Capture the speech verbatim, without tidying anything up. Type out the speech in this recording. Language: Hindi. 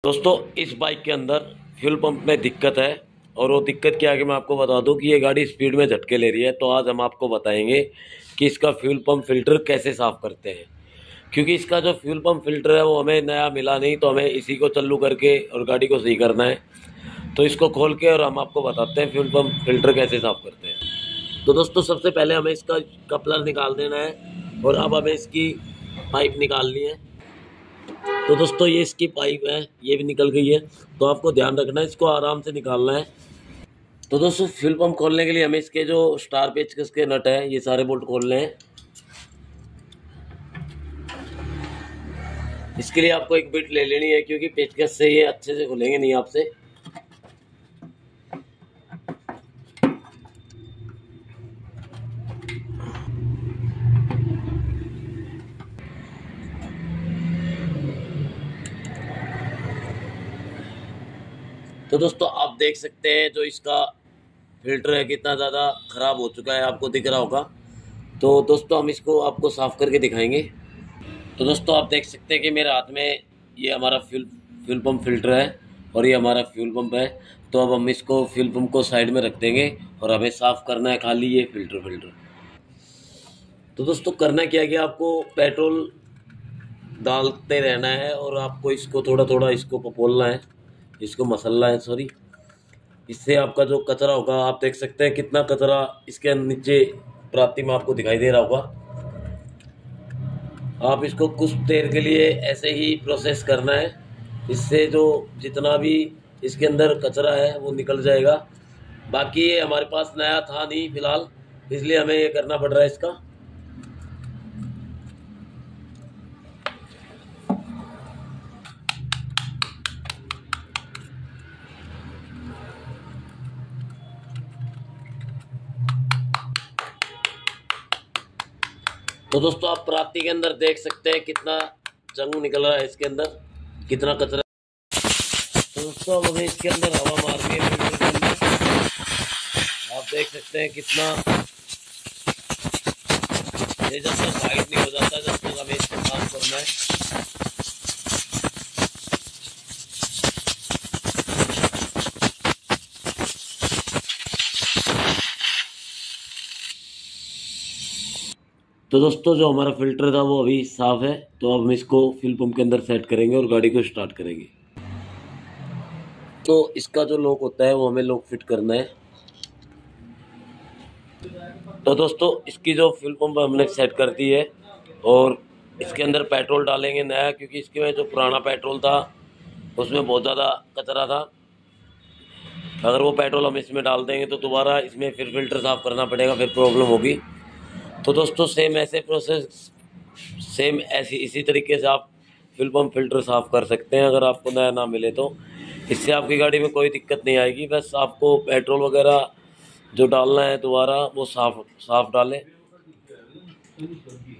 दोस्तों इस बाइक के अंदर फ्यूल पंप में दिक्कत है और वो दिक्कत क्या है कि मैं आपको बता दूं कि ये गाड़ी स्पीड में झटके ले रही है। तो आज हम आपको बताएंगे कि इसका फ्यूल पंप फिल्टर कैसे साफ़ करते हैं, क्योंकि इसका जो फ्यूल पंप फिल्टर है वो हमें नया मिला नहीं, तो हमें इसी को चालू करके और गाड़ी को सही करना है। तो इसको खोल के और हम आपको बताते हैं फ्यूल पंप फिल्टर कैसे साफ़ करते हैं। तो दोस्तों सबसे पहले हमें इसका कपलर निकाल देना है और अब हमें इसकी पाइप निकालनी है। तो दोस्तों ये इसकी पाइप है, ये भी निकल गई है, तो आपको ध्यान रखना है, इसको आराम से निकालना है। तो दोस्तों फ्यूल पंप खोलने के लिए हमें इसके जो स्टार पेचकस के नट है ये सारे बोल्ट खोलने हैं। इसके लिए आपको एक बिट ले लेनी है, क्योंकि पेचकस से ये अच्छे से खुलेंगे नहीं आपसे। तो दोस्तों आप देख सकते हैं जो इसका फिल्टर है कितना ज़्यादा ख़राब हो चुका है, आपको दिख रहा होगा। तो दोस्तों हम इसको आपको साफ़ करके दिखाएंगे। तो दोस्तों आप देख सकते हैं कि मेरे हाथ में ये हमारा फ्यूल फ्यूल पंप फिल्टर है और ये हमारा फ्यूल पंप है। तो अब हम इसको फ्यूल पंप को साइड में रख देंगे और हमें साफ़ करना है खाली ये फिल्टर फिल्टर तो दोस्तों करना क्या है कि आपको पेट्रोल डालते रहना है और आपको इसको थोड़ा थोड़ा इसको पपोलना है, इसको मसलना है, सॉरी। इससे आपका जो कचरा होगा, आप देख सकते हैं कितना कचरा इसके नीचे प्राप्ति में आपको दिखाई दे रहा होगा। आप इसको कुछ देर के लिए ऐसे ही प्रोसेस करना है, इससे जो जितना भी इसके अंदर कचरा है वो निकल जाएगा। बाकी ये हमारे पास नया था नहीं फिलहाल, इसलिए हमें ये करना पड़ रहा है इसका। तो दोस्तों आप प्राप्ति के अंदर देख सकते हैं कितना जंग निकल रहा है इसके अंदर, कितना कचरा। तो दोस्तों अब हमें इसके अंदर हवा मारनी है फिल्टर के अंदर। आप देख सकते हैं कितना ये जब तक वाइट नहीं हो जाता जब तक हमें इसको साफ करना है। तो दोस्तों जो हमारा फिल्टर था वो अभी साफ़ है, तो अब हम इसको फ्यूल पंप के अंदर सेट करेंगे और गाड़ी को स्टार्ट करेंगे। तो इसका जो लॉक होता है वो हमें लॉक फिट करना है। तो दोस्तों इसकी जो फ्यूल पंप हमने सेट कर दी है और इसके अंदर पेट्रोल डालेंगे नया, क्योंकि इसके में जो पुराना पेट्रोल था उसमें बहुत ज़्यादा कचरा था। अगर वो पेट्रोल हम इसमें डाल देंगे तो दोबारा इसमें फिर फिल्टर साफ़ करना पड़ेगा, फिर प्रॉब्लम होगी। तो दोस्तों सेम ऐसे प्रोसेस सेम ऐसी इसी तरीके से आप फ्यूल पंप फिल्टर साफ़ कर सकते हैं। अगर आपको नया ना मिले तो इससे आपकी गाड़ी में कोई दिक्कत नहीं आएगी। बस आपको पेट्रोल वगैरह जो डालना है दोबारा वो साफ साफ डालें।